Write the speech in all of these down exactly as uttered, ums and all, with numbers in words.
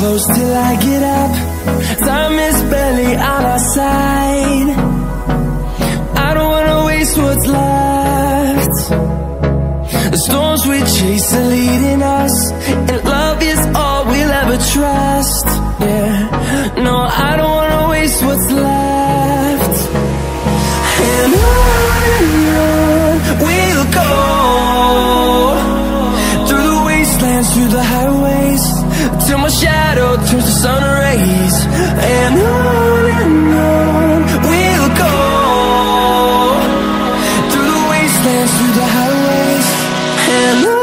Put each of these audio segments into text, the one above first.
close till I get up. Time is barely on our side. I don't wanna waste what's left. The storms we chase are leading us, and love is all we'll ever trust. Yeah, no, I don't wanna waste what's left. And on and on we'll go, through the wastelands, through the highways, till my shadow turns to sun rays. And on and on we'll go, through the wastelands, through the highways, and on.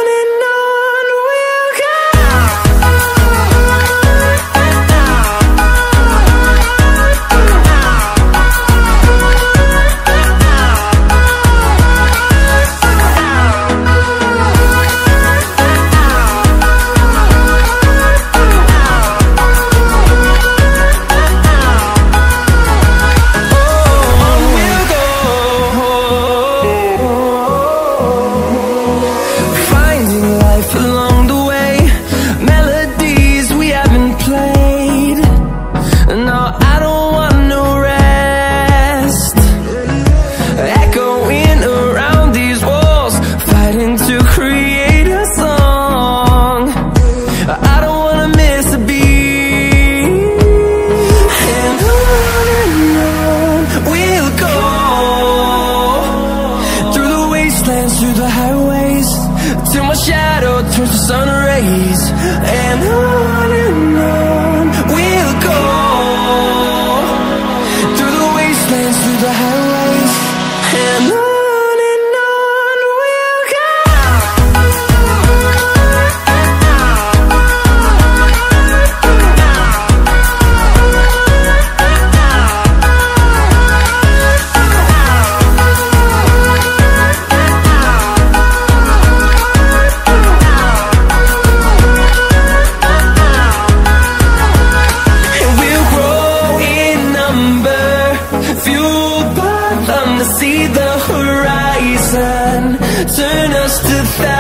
Through the highways, till my shadow turns to sun rays. And on and on we'll go, through the wastelands, through the highways, and on. See the horizon, turn us to thousands.